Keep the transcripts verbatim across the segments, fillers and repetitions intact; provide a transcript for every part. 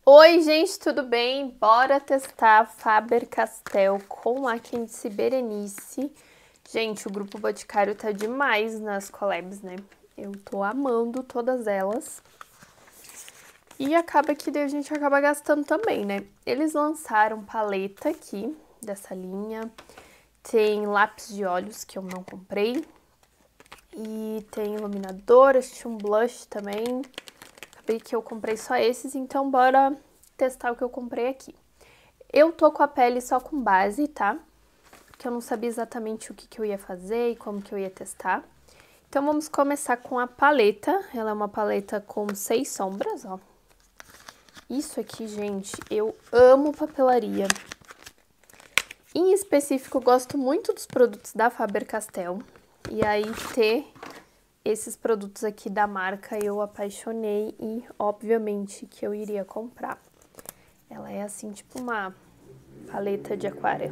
Oi, gente, tudo bem? Bora testar Faber-Castell com a Candice Berenice. Gente, o Grupo Boticário tá demais nas collabs, né? Eu tô amando todas elas. E acaba que daí a gente acaba gastando também, né? Eles lançaram paleta aqui, dessa linha. Tem lápis de olhos, que eu não comprei. E tem iluminador, acho um blush também. Acabei que eu comprei só esses, então bora testar o que eu comprei aqui. Eu tô com a pele só com base, tá? Porque eu não sabia exatamente o que, que eu ia fazer e como que eu ia testar. Então vamos começar com a paleta. Ela é uma paleta com seis sombras, ó. Isso aqui, gente, eu amo papelaria. Em específico, eu gosto muito dos produtos da Faber-Castell. E aí, ter esses produtos aqui da marca, eu apaixonei e, obviamente, que eu iria comprar. Ela é assim, tipo uma paleta de aquarela.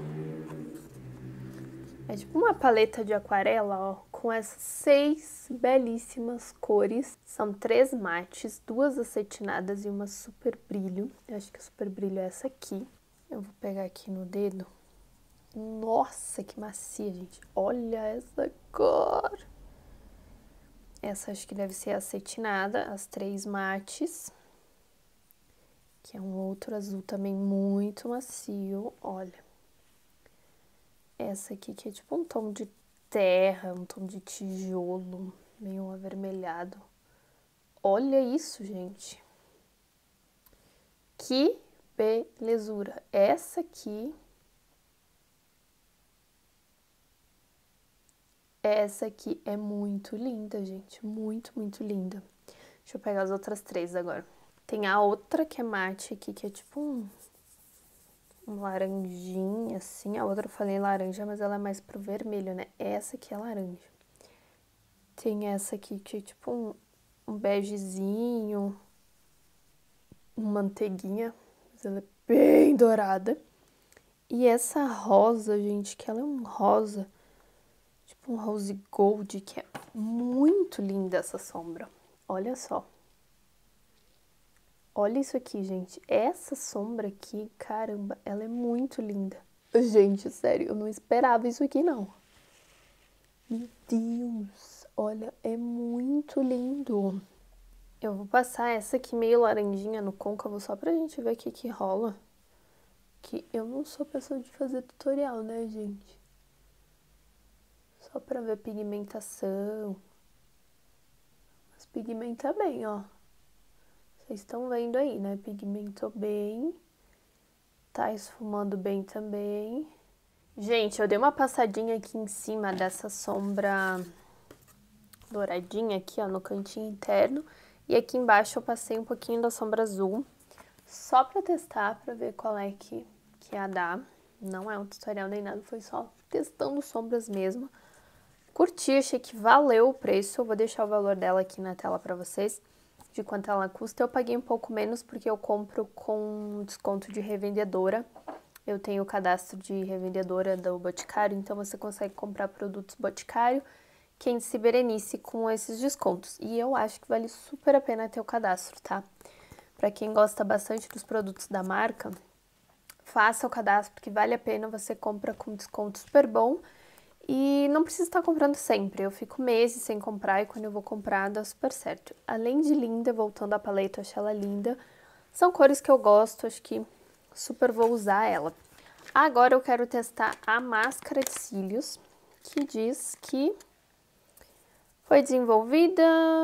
É tipo uma paleta de aquarela, ó, com essas seis belíssimas cores. São três mates, duas acetinadas e uma super brilho. Eu acho que a super brilho é essa aqui. Eu vou pegar aqui no dedo. Nossa, que macia, gente. Olha essa cor. Essa acho que deve ser acetinada, as três mates. Que é um outro azul também muito macio, olha. Essa aqui que é tipo um tom de terra, um tom de tijolo, meio avermelhado. Olha isso, gente. Que belezura. Essa aqui... Essa aqui é muito linda, gente. Muito, muito linda. Deixa eu pegar as outras três agora. Tem a outra que é mate aqui, que é tipo um... um laranjinha, assim. A outra eu falei laranja, mas ela é mais pro vermelho, né? Essa aqui é laranja. Tem essa aqui que é tipo um, um begezinho, um manteiguinha, mas ela é bem dourada. E essa rosa, gente, que ela é um rosa, tipo um rose gold, que é muito linda essa sombra. Olha só. Olha isso aqui, gente. Essa sombra aqui, caramba, ela é muito linda. Gente, sério, eu não esperava isso aqui, não. Meu Deus, olha, é muito lindo. Eu vou passar essa aqui meio laranjinha no côncavo só pra gente ver o que que rola. Que eu não sou pessoa de fazer tutorial, né, gente? Só pra ver pigmentação. Mas pigmenta bem, ó. Vocês estão vendo aí, né? Pigmentou bem. Tá esfumando bem também. Gente, eu dei uma passadinha aqui em cima dessa sombra douradinha aqui, ó, no cantinho interno. E aqui embaixo eu passei um pouquinho da sombra azul. Só pra testar, pra ver qual é que, que ia dar. Não é um tutorial nem nada, foi só testando sombras mesmo. Curti, achei que valeu o preço. Eu vou deixar o valor dela aqui na tela pra vocês, de quanto ela custa. Eu paguei um pouco menos porque eu compro com desconto de revendedora. Eu tenho o cadastro de revendedora do Boticário, então você consegue comprar produtos Boticário, Candice Berenice com esses descontos. E eu acho que vale super a pena ter o cadastro, tá? Pra quem gosta bastante dos produtos da marca, faça o cadastro, porque vale a pena, você compra com desconto super bom. E não precisa estar comprando sempre, eu fico meses sem comprar e quando eu vou comprar dá super certo. Além de linda, voltando à paleta, eu achei ela linda. São cores que eu gosto, acho que super vou usar ela. Agora eu quero testar a máscara de cílios, que diz que foi desenvolvida...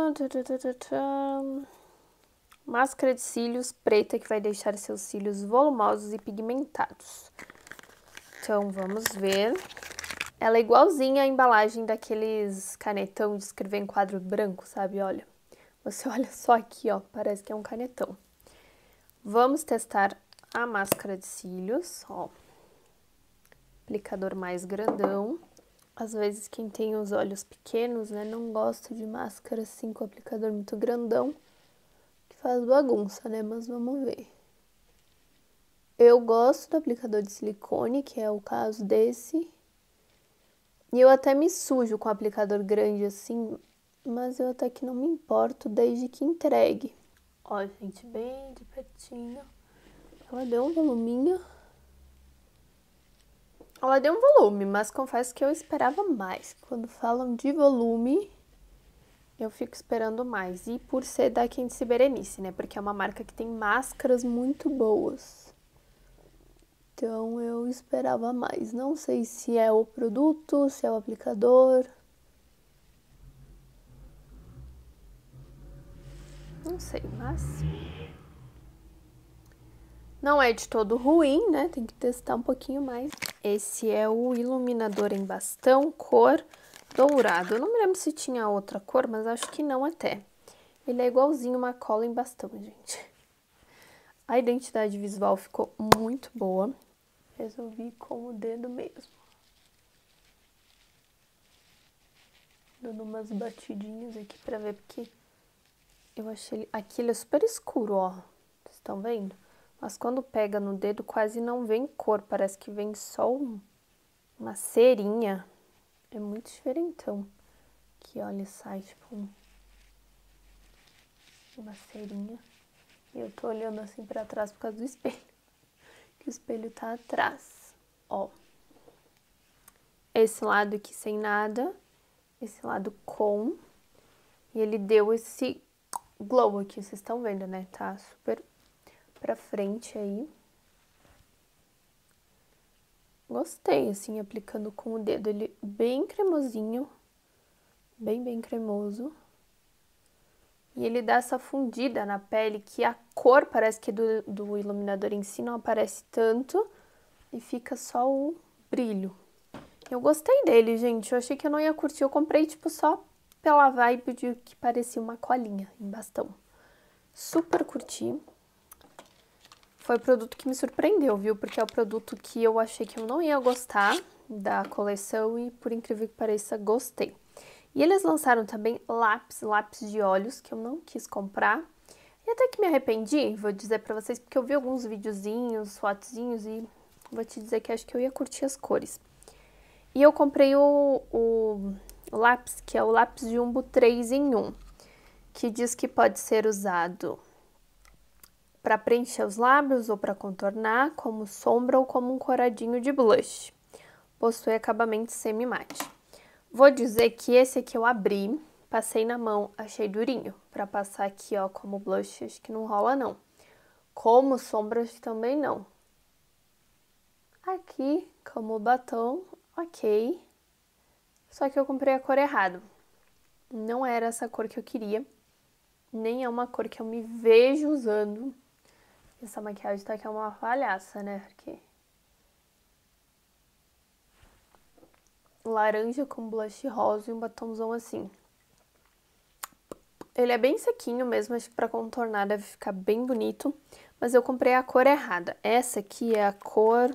Máscara de cílios preta que vai deixar seus cílios volumosos e pigmentados. Então, vamos ver. Ela é igualzinha à embalagem daqueles canetão de escrever em quadro branco, sabe? Olha, você olha só aqui, ó, parece que é um canetão. Vamos testar a máscara de cílios, ó. Aplicador mais grandão. Às vezes quem tem os olhos pequenos, né, não gosta de máscara assim com aplicador muito grandão, que faz bagunça, né? Mas vamos ver. Eu gosto do aplicador de silicone, que é o caso desse. E eu até me sujo com o aplicador grande assim, mas eu até que não me importo desde que entregue. Ó, gente, bem de pertinho. Ela deu um voluminho. Ela deu um volume, mas confesso que eu esperava mais. Quando falam de volume, eu fico esperando mais. E por ser da Quincy Berenice, né? Porque é uma marca que tem máscaras muito boas. Então eu esperava mais. Não sei se é o produto, se é o aplicador. Não sei, mas não é de todo ruim, né? Tem que testar um pouquinho mais. Esse é o iluminador em bastão, cor dourado. Eu não me lembro se tinha outra cor, mas acho que não até. Ele é igualzinho uma cola em bastão, gente. A identidade visual ficou muito boa. Resolvi com o dedo mesmo. Dando umas batidinhas aqui pra ver, porque eu achei... Ele... Aqui ele é super escuro, ó. Vocês estão vendo? Mas quando pega no dedo quase não vem cor. Parece que vem só um... uma cerinha. É muito diferentão. Aqui, olha, sai tipo um... uma cerinha. E eu tô olhando assim pra trás por causa do espelho. Que o espelho tá atrás. Ó. Esse lado aqui sem nada. Esse lado com. E ele deu esse glow aqui, vocês estão vendo, né? Tá super pra frente aí. Gostei, assim, aplicando com o dedo. Ele bem cremosinho. Bem, bem cremoso. E ele dá essa fundida na pele que a cor parece que do, do iluminador em si não aparece tanto. E fica só o brilho. Eu gostei dele, gente. Eu achei que eu não ia curtir. Eu comprei, tipo, só pela vibe de que parecia uma colinha em bastão. Super curti. Foi o produto que me surpreendeu, viu? Porque é o produto que eu achei que eu não ia gostar da coleção e, por incrível que pareça, gostei. E eles lançaram também lápis, lápis de olhos, que eu não quis comprar. E até que me arrependi, vou dizer pra vocês, porque eu vi alguns videozinhos, fotozinhos e vou te dizer que acho que eu ia curtir as cores. E eu comprei o, o, o lápis, que é o lápis Jumbo três em um, que diz que pode ser usado para preencher os lábios ou para contornar, como sombra ou como um coradinho de blush. Possui acabamento semi-mate. Vou dizer que esse aqui eu abri, passei na mão, achei durinho. Para passar aqui, ó, como blush, acho que não rola não. Como sombra, acho que também não. Aqui, como batom, ok. Só que eu comprei a cor errada. Não era essa cor que eu queria. Nem é uma cor que eu me vejo usando. Essa maquiagem tá aqui é uma palhaça, né? Porque... laranja com blush rosa e um batomzão assim. Ele é bem sequinho mesmo, acho que pra contornar deve ficar bem bonito. Mas eu comprei a cor errada. Essa aqui é a cor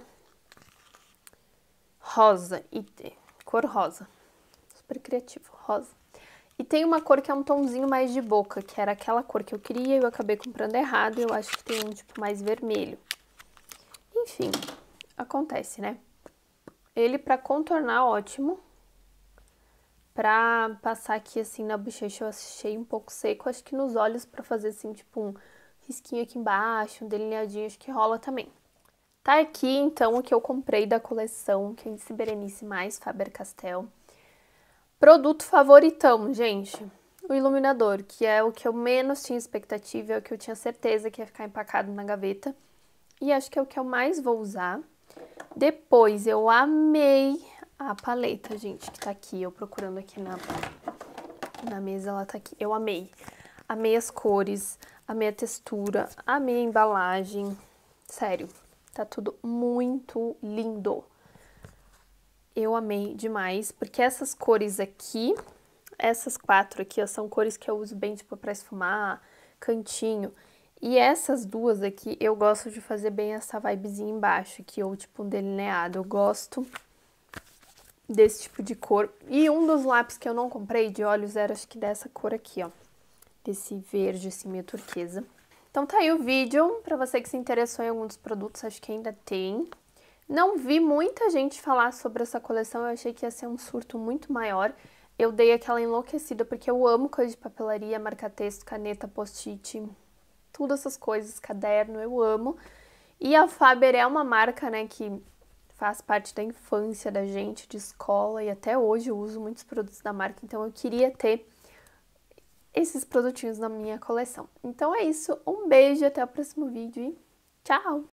rosa. E cor rosa. Super criativo, rosa. E tem uma cor que é um tomzinho mais de boca, que era aquela cor que eu queria e eu acabei comprando errado. E eu acho que tem um tipo mais vermelho. Enfim, acontece, né? Ele pra contornar, ótimo. Pra passar aqui assim na bochecha eu achei um pouco seco. Acho que nos olhos pra fazer assim, tipo um risquinho aqui embaixo, um delineadinho, acho que rola também. Tá aqui então o que eu comprei da coleção Quincy Berenice mais Faber-Castell. Produto favoritão, gente. O iluminador, que é o que eu menos tinha expectativa, é o que eu tinha certeza que ia ficar empacado na gaveta. E acho que é o que eu mais vou usar. Depois eu amei a paleta, gente, que tá aqui. Eu procurando aqui na, na mesa, ela tá aqui. Eu amei. Amei as cores, amei a textura, amei a embalagem. Sério, tá tudo muito lindo. Eu amei demais, porque essas cores aqui, essas quatro aqui, ó, são cores que eu uso bem, tipo, pra esfumar, cantinho. E essas duas aqui, eu gosto de fazer bem essa vibezinha embaixo aqui, ou tipo um delineado. Eu gosto desse tipo de cor. E um dos lápis que eu não comprei de olhos era, acho que dessa cor aqui, ó. Desse verde, assim, meio turquesa. Então tá aí o vídeo, pra você que se interessou em algum dos produtos, acho que ainda tem. Não vi muita gente falar sobre essa coleção, eu achei que ia ser um surto muito maior. Eu dei aquela enlouquecida, porque eu amo coisa de papelaria, marca-texto, caneta, post-it. tudo essas coisas, caderno, eu amo. E a Faber é uma marca, né, que faz parte da infância da gente, de escola, e até hoje eu uso muitos produtos da marca, então eu queria ter esses produtinhos na minha coleção. Então é isso, um beijo, até o próximo vídeo e tchau!